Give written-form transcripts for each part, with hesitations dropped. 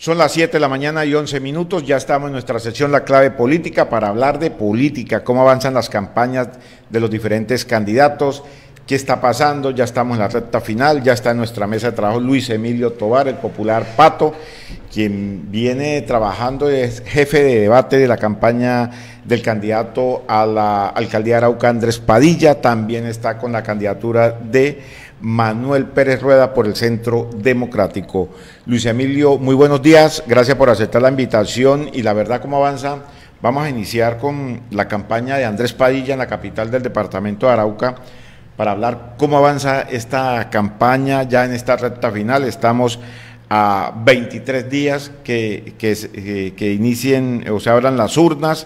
Son las 7 de la mañana y 11 minutos, ya estamos en nuestra sección La Clave Política para hablar de política, cómo avanzan las campañas de los diferentes candidatos, qué está pasando, ya estamos en la recta final, ya está en nuestra mesa de trabajo Luis Emilio Tovar, el popular Pato, quien viene trabajando, es jefe de debate de la campaña del candidato a la alcaldía de Arauca, Andrés Padilla, también está con la candidatura de Manuel Pérez Rueda por el Centro Democrático. Luis Emilio, muy buenos días, gracias por aceptar la invitación y la verdad, ¿cómo avanza? Vamos a iniciar con la campaña de Andrés Padilla en la capital del departamento de Arauca para hablar cómo avanza esta campaña ya en esta recta final. Estamos a 23 días que inicien o se abran las urnas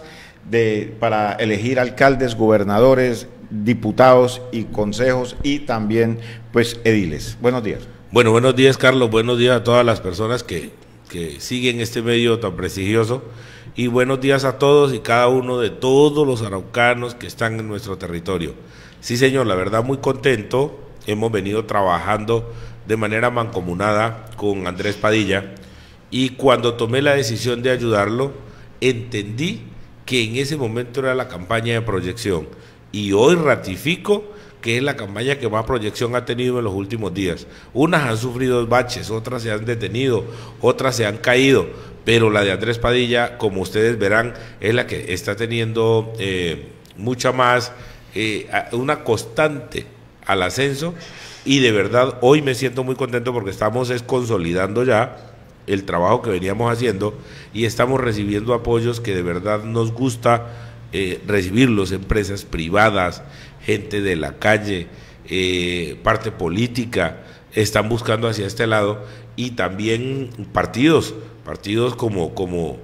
para elegir alcaldes, gobernadores, diputados y consejos y también pues ediles. Buenos días. Bueno, buenos días Carlos, buenos días a todas las personas que siguen este medio tan prestigioso y buenos días a todos y cada uno de todos los araucanos que están en nuestro territorio. Sí señor, la verdad muy contento, hemos venido trabajando de manera mancomunada con Andrés Padilla y cuando tomé la decisión de ayudarlo entendí que en ese momento era la campaña de proyección y hoy ratifico que es la campaña que más proyección ha tenido en los últimos días. Unas han sufrido baches, otras se han detenido, otras se han caído, pero la de Andrés Padilla, como ustedes verán, es la que está teniendo mucha más, una constante al ascenso y de verdad hoy me siento muy contento porque estamos consolidando ya el trabajo que veníamos haciendo y estamos recibiendo apoyos que de verdad nos gusta recibirlos, empresas privadas, gente de la calle, parte política, están buscando hacia este lado y también partidos como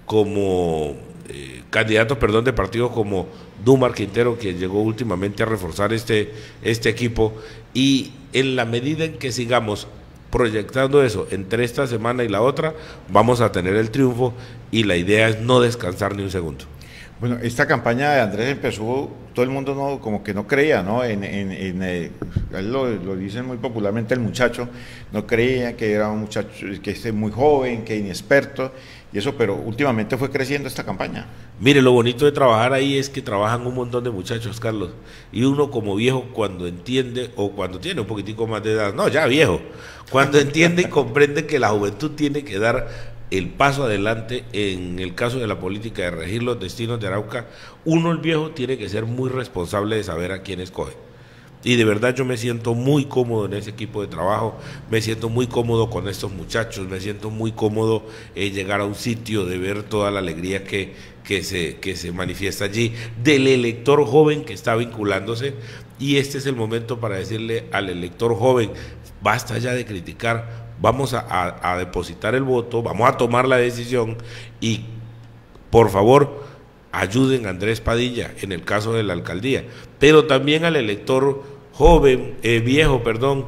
candidatos, perdón, de partidos como Dumar Quintero, quien llegó últimamente a reforzar este equipo y en la medida en que sigamos proyectando eso entre esta semana y la otra, vamos a tener el triunfo y la idea es no descansar ni un segundo. Bueno, esta campaña de Andrés empezó, todo el mundo como que no creía, ¿no? Él lo dicen muy popularmente el muchacho, no creía que era un muchacho que es muy joven, que inexperto, y eso, pero últimamente fue creciendo esta campaña. Mire, lo bonito de trabajar ahí es que trabajan un montón de muchachos, Carlos, y uno como viejo cuando entiende, o cuando tiene un poquitico más de edad, no, ya viejo, cuando entiende y comprende que la juventud tiene que dar el paso adelante en el caso de la política de regir los destinos de Arauca, uno el viejo tiene que ser muy responsable de saber a quién escoge. Y de verdad yo me siento muy cómodo en ese equipo de trabajo, me siento muy cómodo con estos muchachos, me siento muy cómodo llegar a un sitio, de ver toda la alegría que se manifiesta allí, del elector joven que está vinculándose, y este es el momento para decirle al elector joven, basta ya de criticar, vamos a depositar el voto, vamos a tomar la decisión y por favor ayuden a Andrés Padilla en el caso de la alcaldía, pero también al elector joven, viejo,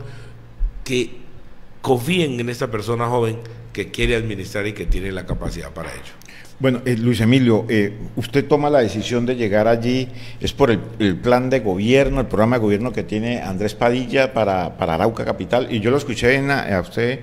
que confíen en esta persona joven que quiere administrar y que tiene la capacidad para ello. Bueno, Luis Emilio, usted toma la decisión de llegar allí, es por el plan de gobierno, el programa de gobierno que tiene Andrés Padilla para Arauca Capital, y yo lo escuché a usted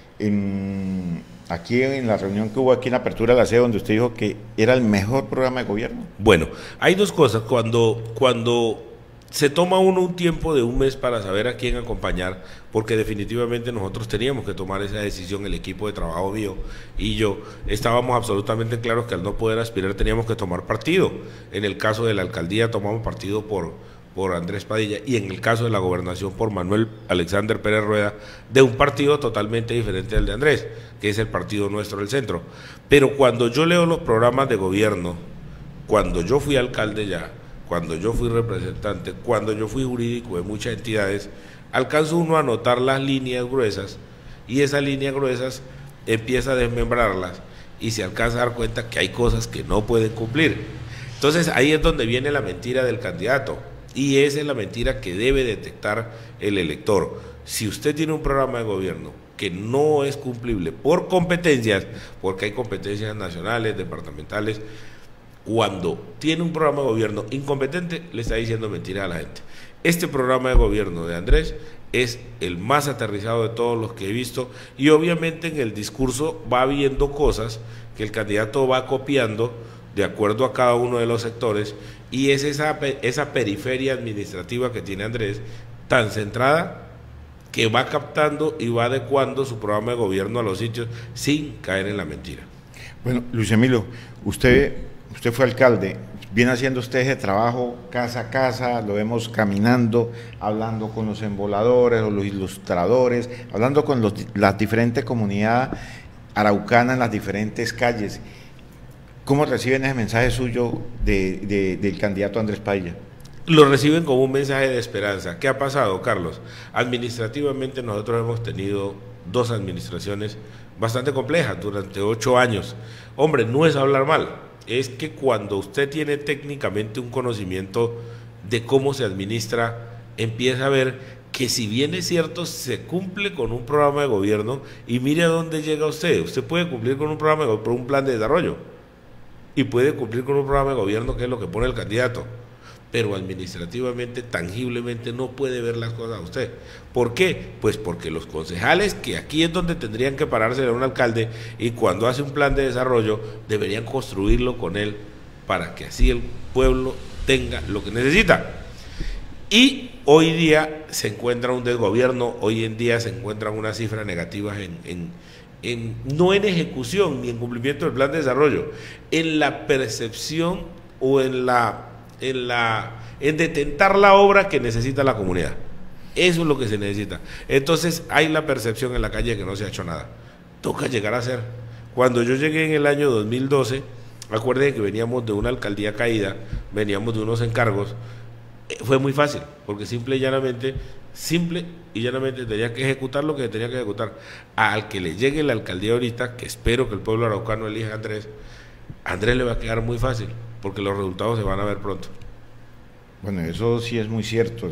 aquí en la reunión que hubo aquí en la apertura de la sede, donde usted dijo que era el mejor programa de gobierno. Bueno, hay dos cosas, cuando se toma uno un tiempo de un mes para saber a quién acompañar, porque definitivamente nosotros teníamos que tomar esa decisión, el equipo de trabajo mío y yo, estábamos absolutamente claros que al no poder aspirar teníamos que tomar partido. En el caso de la alcaldía tomamos partido por Andrés Padilla y en el caso de la gobernación por Manuel Alexander Pérez Rueda, de un partido totalmente diferente al de Andrés, que es el partido nuestro del centro. Pero cuando yo leo los programas de gobierno, cuando yo fui alcalde ya, cuando yo fui representante, cuando yo fui jurídico de muchas entidades, alcanza uno a notar las líneas gruesas y esas líneas gruesas empieza a desmembrarlas y se alcanza a dar cuenta que hay cosas que no pueden cumplir. Entonces ahí es donde viene la mentira del candidato y esa es la mentira que debe detectar el elector. Si usted tiene un programa de gobierno que no es cumplible por competencias, porque hay competencias nacionales, departamentales, cuando tiene un programa de gobierno incompetente, le está diciendo mentiras a la gente. Este programa de gobierno de Andrés es el más aterrizado de todos los que he visto, y obviamente en el discurso va viendo cosas que el candidato va copiando de acuerdo a cada uno de los sectores, y es esa periferia administrativa que tiene Andrés, tan centrada, que va captando y va adecuando su programa de gobierno a los sitios sin caer en la mentira. Bueno, Luis Emilio, usted fue alcalde, viene haciendo usted ese trabajo casa a casa, lo vemos caminando, hablando con los emboladores o los ilustradores, hablando con las diferentes comunidades araucanas en las diferentes calles. ¿Cómo reciben ese mensaje suyo del candidato Andrés Padilla? Lo reciben como un mensaje de esperanza. ¿Qué ha pasado, Carlos? Administrativamente nosotros hemos tenido 2 administraciones bastante complejas durante 8 años. Hombre, no es hablar mal, es que cuando usted tiene técnicamente un conocimiento de cómo se administra, empieza a ver que si bien es cierto, se cumple con un programa de gobierno, y mire a dónde llega usted. Usted puede cumplir con un programa, con un plan de desarrollo, y puede cumplir con un programa de gobierno que es lo que pone el candidato, pero administrativamente, tangiblemente no puede ver las cosas usted. ¿Por qué? Pues porque los concejales, que aquí es donde tendrían que pararse a un alcalde, y cuando hace un plan de desarrollo deberían construirlo con él para que así el pueblo tenga lo que necesita. Y hoy día se encuentra un desgobierno, hoy en día se encuentran unas cifras negativas no en ejecución ni en cumplimiento del plan de desarrollo, en la percepción o en detentar la obra que necesita la comunidad. Eso es lo que se necesita. Entonces hay la percepción en la calle que no se ha hecho nada. Toca llegar a hacer. Cuando yo llegué en el año 2012, acuérdense que veníamos de una alcaldía caída, veníamos de unos encargos, fue muy fácil, porque simple y llanamente tenía que ejecutar lo que tenía que ejecutar. Al que le llegue la alcaldía ahorita, que espero que el pueblo araucano elija a Andrés le va a quedar muy fácil, porque los resultados se van a ver pronto. Bueno, eso sí es muy cierto.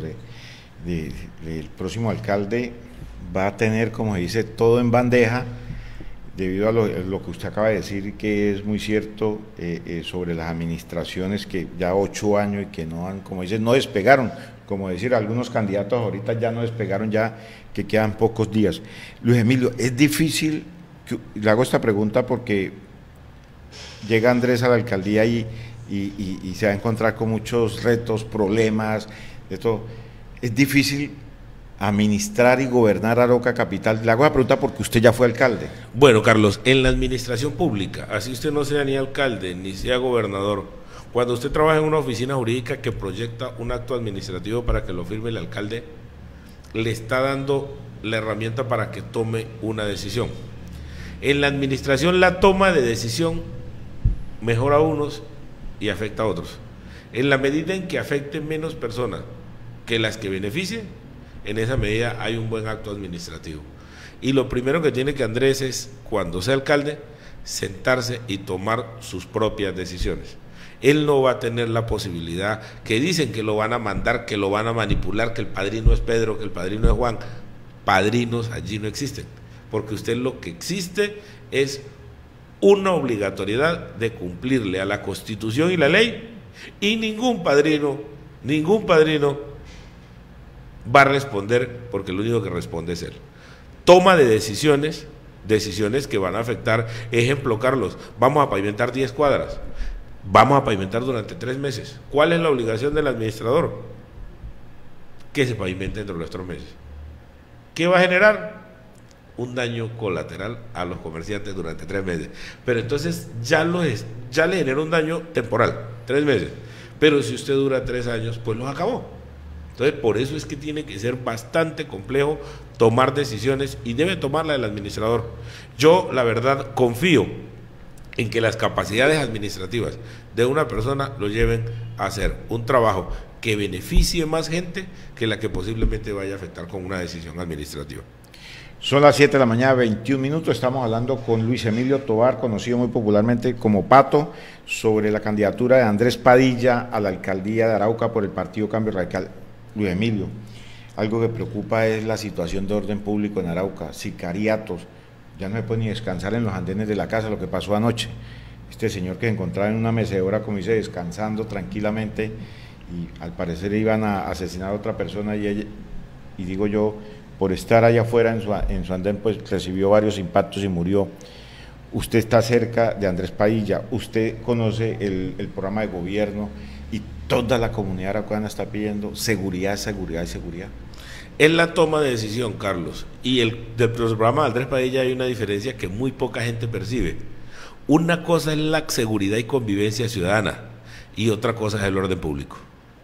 El próximo alcalde va a tener, como se dice, todo en bandeja, debido a lo que usted acaba de decir, que es muy cierto, sobre las administraciones que ya 8 años y que no han, como dicen, no despegaron, como decir, algunos candidatos ahorita ya no despegaron, ya que quedan pocos días. Luis Emilio, es difícil, le hago esta pregunta porque llega Andrés a la alcaldía y se va a encontrar con muchos retos, problemas, de todo. Es difícil administrar y gobernar Arauca capital. Le hago la pregunta porque usted ya fue alcalde. Bueno, Carlos, en la administración pública, así usted no sea ni alcalde ni sea gobernador, cuando usted trabaja en una oficina jurídica que proyecta un acto administrativo para que lo firme el alcalde, le está dando la herramienta para que tome una decisión. En la administración, la toma de decisión mejora a unos y afecta a otros. En la medida en que afecte menos personas que las que beneficien, en esa medida hay un buen acto administrativo. Y lo primero que tiene que Andrés es, cuando sea alcalde, sentarse y tomar sus propias decisiones. Él no va a tener la posibilidad, que dicen que lo van a mandar, que lo van a manipular, que el padrino es Pedro, que el padrino es Juan. Padrinos allí no existen, porque usted lo que existe es una obligatoriedad de cumplirle a la Constitución y la ley, y ningún padrino va a responder, porque lo único que responde es él. Toma de decisiones que van a afectar. Ejemplo, Carlos, vamos a pavimentar 10 cuadras, vamos a pavimentar durante 3 meses. ¿Cuál es la obligación del administrador? Que se pavimente dentro de los 3 meses. ¿Qué va a generar? Un daño colateral a los comerciantes durante 3 meses. Pero entonces ya le genera un daño temporal, 3 meses. Pero si usted dura 3 años, pues los acabó. Entonces, por eso es que tiene que ser bastante complejo tomar decisiones, y debe tomarla el administrador. Yo, la verdad, confío en que las capacidades administrativas de una persona lo lleven a hacer un trabajo que beneficie más gente que la que posiblemente vaya a afectar con una decisión administrativa. Son las 7 de la mañana, 21 minutos, estamos hablando con Luis Emilio Tovar, conocido muy popularmente como Pato, sobre la candidatura de Andrés Padilla a la alcaldía de Arauca por el Partido Cambio Radical. Luis Emilio, algo que preocupa es la situación de orden público en Arauca, sicariatos, ya no se puede ni descansar en los andenes de la casa, lo que pasó anoche. Este señor que se encontraba en una mecedora, como dice, descansando tranquilamente, y al parecer iban a asesinar a otra persona, y y digo yo, por estar allá afuera en su andén, pues recibió varios impactos y murió. Usted está cerca de Andrés Padilla, usted conoce el programa de gobierno y toda la comunidad araucana está pidiendo seguridad, seguridad y seguridad. En la toma de decisión, Carlos, y del programa de Andrés Padilla hay una diferencia que muy poca gente percibe. Una cosa es la seguridad y convivencia ciudadana y otra cosa es el orden público.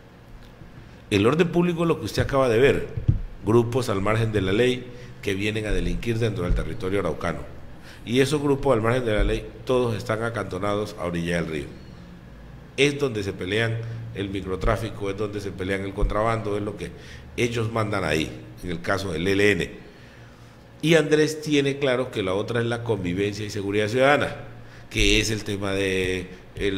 El orden público es lo que usted acaba de ver, grupos al margen de la ley que vienen a delinquir dentro del territorio araucano. Y esos grupos al margen de la ley, todos están acantonados a orilla del río. Es donde se pelean el microtráfico, es donde se pelean el contrabando, es lo que ellos mandan ahí, en el caso del ELN. Y Andrés tiene claro que la otra es la convivencia y seguridad ciudadana, que es el tema de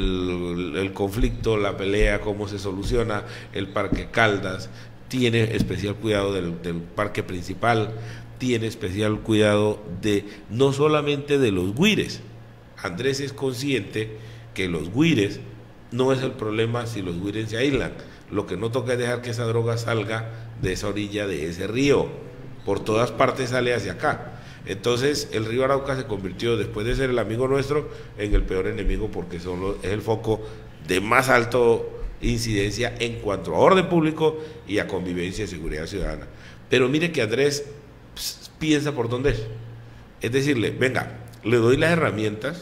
el conflicto, la pelea, cómo se soluciona, el Parque Caldas, tiene especial cuidado del parque principal, tiene especial cuidado de no solamente de los güires. Andrés es consciente que los güires no es el problema si los güires se aíslan, lo que no toca es dejar que esa droga salga de esa orilla de ese río, por todas partes sale hacia acá. Entonces el río Arauca se convirtió, después de ser el amigo nuestro, en el peor enemigo porque es el foco de más alto incidencia en cuanto a orden público y a convivencia y seguridad ciudadana. Pero mire que Andrés piensa por dónde es decirle, venga, le doy las herramientas,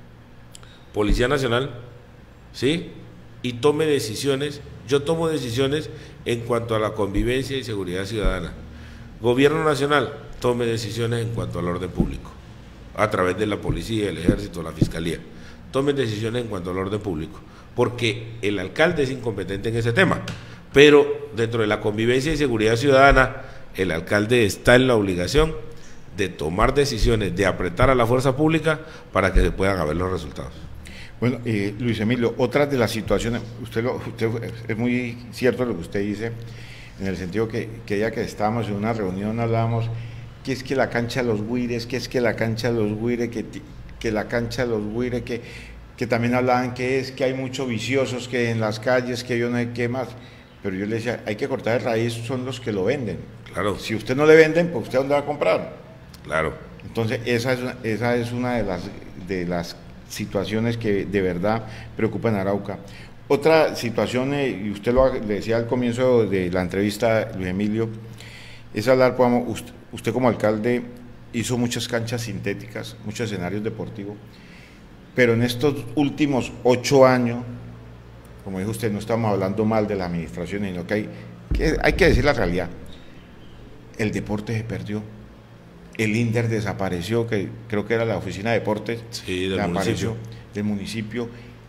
Policía Nacional, ¿sí? Y tome decisiones, yo tomo decisiones en cuanto a la convivencia y seguridad ciudadana. Gobierno Nacional, tome decisiones en cuanto al orden público, a través de la policía, el ejército, la fiscalía. Tomen decisiones en cuanto al orden público, porque el alcalde es incompetente en ese tema, pero dentro de la convivencia y seguridad ciudadana, el alcalde está en la obligación de tomar decisiones, de apretar a la fuerza pública para que se puedan ver los resultados. Bueno, Luis Emilio, otras de las situaciones, usted es muy cierto lo que usted dice, en el sentido que ya que estábamos en una reunión hablábamos que es que la cancha de los güires, que es que la cancha de los güires, que la cancha de los güires, que también hablaban que es que hay muchos viciosos que en las calles, que yo no sé qué más, pero yo le decía, hay que cortar de raíz, son los que lo venden. Claro. Si usted no le venden, pues usted ¿dónde va a comprar? Claro. Entonces esa es una de las situaciones que de verdad preocupan a Arauca. Otra situación, y usted le decía al comienzo de la entrevista, Luis Emilio, es hablar, usted como alcalde hizo muchas canchas sintéticas, muchos escenarios deportivos, pero en estos últimos 8 años, como dijo usted, no estamos hablando mal de la administración, sino que hay que decir la realidad. El deporte se perdió. El INDER desapareció, que creo que era la oficina de deportes, sí, del municipio,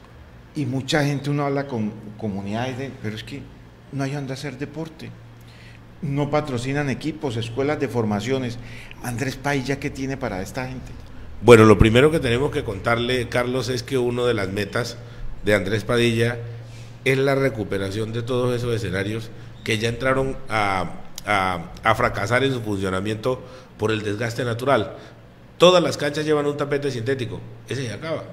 y mucha gente, uno habla con comunidades, pero es que no hay donde hacer deporte, no patrocinan equipos, escuelas de formaciones. Andrés Padilla, ¿qué tiene para esta gente? Bueno, lo primero que tenemos que contarle, Carlos, es que una de las metas de Andrés Padilla es la recuperación de todos esos escenarios que ya entraron a fracasar en su funcionamiento por el desgaste natural. Todas las canchas llevan un tapete sintético, ese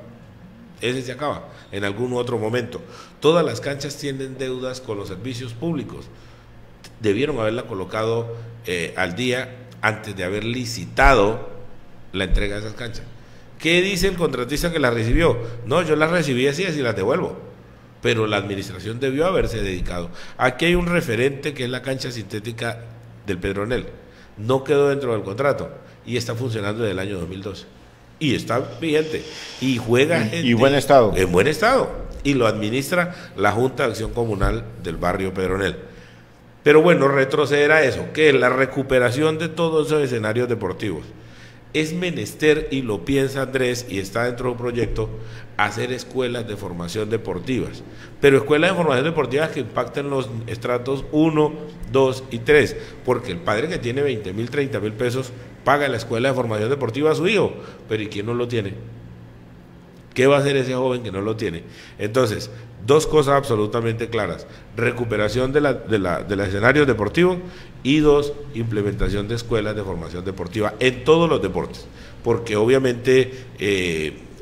se acaba en algún otro momento. Todas las canchas tienen deudas con los servicios públicos, debieron haberla colocado al día antes de haber licitado la entrega de esas canchas. ¿Qué dice el contratista que las recibió? No, yo las recibí así las devuelvo, pero la administración debió haberse dedicado. Aquí hay un referente que es la cancha sintética del Pedronel, no quedó dentro del contrato y está funcionando desde el año 2012 y está vigente y juega gente y buen estado, en buen estado, y lo administra la Junta de Acción Comunal del barrio Pedronel. Pero bueno, retroceder a eso, que es la recuperación de todos esos escenarios deportivos. Es menester, y lo piensa Andrés, y está dentro de un proyecto, hacer escuelas de formación deportivas, pero escuelas de formación deportivas que impacten los estratos 1, 2 y 3, porque el padre que tiene 20.000, 30.000 pesos paga la escuela de formación deportiva a su hijo, pero ¿y quién no lo tiene? ¿Qué va a hacer ese joven que no lo tiene? Entonces, dos cosas absolutamente claras: recuperación de los escenarios deportivos, y 2, implementación de escuelas de formación deportiva en todos los deportes, porque obviamente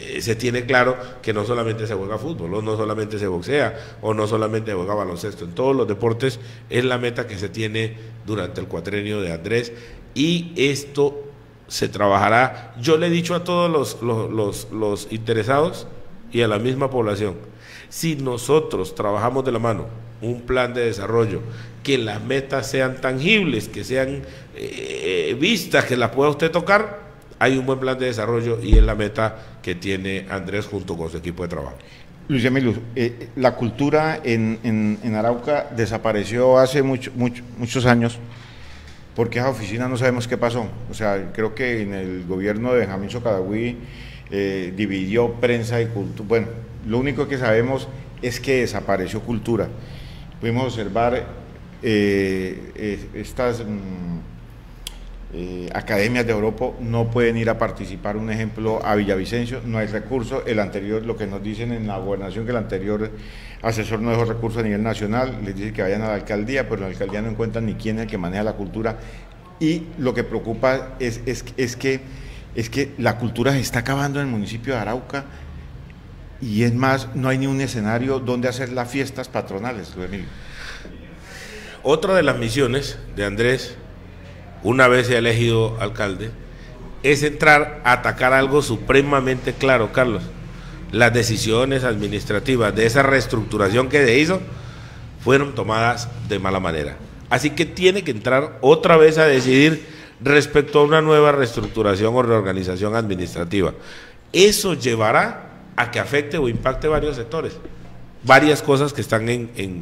se tiene claro que no solamente se juega fútbol, o no solamente se boxea, o no solamente se juega baloncesto. En todos los deportes es la meta que se tiene durante el cuatrenio de Andrés, y esto se trabajará. Yo le he dicho a todos los interesados y a la misma población, si nosotros trabajamos de la mano un plan de desarrollo, que las metas sean tangibles, que sean vistas, que las pueda usted tocar, hay un buen plan de desarrollo, y es la meta que tiene Andrés junto con su equipo de trabajo. Luis Emilio, la cultura en Arauca desapareció hace muchos años, porque esa oficina no sabemos qué pasó. O sea, creo que en el gobierno de Benjamín Socadagüí dividió prensa y cultura. Bueno, lo único que sabemos es que desapareció cultura. Pudimos observar estas academias de Europa no pueden ir a participar. Un ejemplo, a Villavicencio no hay recursos. El anterior, lo que nos dicen en la gobernación, que el anterior asesor no dejó recursos a nivel nacional, les dice que vayan a la alcaldía, pero en la alcaldía no encuentran ni quién es el que maneja la cultura. Y lo que preocupa es que la cultura se está acabando en el municipio de Arauca, y es más, no hay ni un escenario donde hacer las fiestas patronales, Luis Emilio. Otra de las misiones de Andrés, una vez se ha elegido alcalde, es entrar a atacar algo supremamente claro, Carlos. Las decisiones administrativas de esa reestructuración que se hizo fueron tomadas de mala manera. Así que tiene que entrar otra vez a decidir respecto a una nueva reestructuración o reorganización administrativa. Eso llevará a que afecte o impacte varios sectores, varias cosas que están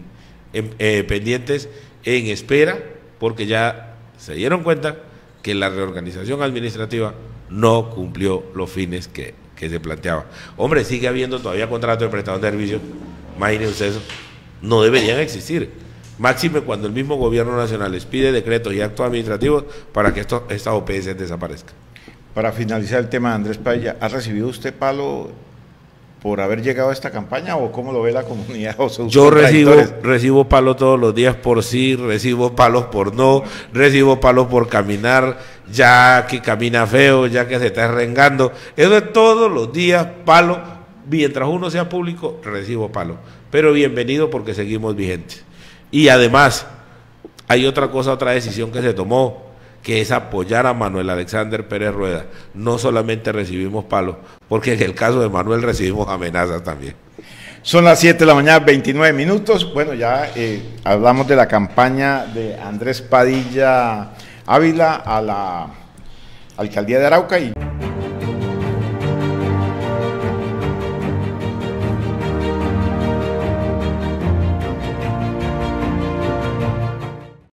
pendientes, en espera, porque ya se dieron cuenta que la reorganización administrativa no cumplió los fines que se planteaba. Hombre, sigue habiendo todavía contratos de prestador de servicios, imagínense usted eso, no deberían existir, máxime cuando el mismo gobierno nacional les pide decretos y actos administrativos para que estas OPS desaparezcan. Para finalizar el tema, Andrés Padilla, ¿ha recibido usted palo por haber llegado a esta campaña, o cómo lo ve la comunidad? Yo recibo palos todos los días por sí, recibo palos por no, recibo palos por caminar, ya que camina feo, ya que se está arrengando. Eso es todos los días palo. Mientras uno sea público, recibo palo, pero bienvenido, porque seguimos vigentes. Y además hay otra cosa, otra decisión que se tomó, que es apoyar a Manuel Alexander Pérez Rueda. No solamente recibimos palos, porque en el caso de Manuel recibimos amenazas también. Son las 7 de la mañana, 29 minutos. Bueno, ya hablamos de la campaña de Andrés Padilla Ávila a la alcaldía de Arauca, y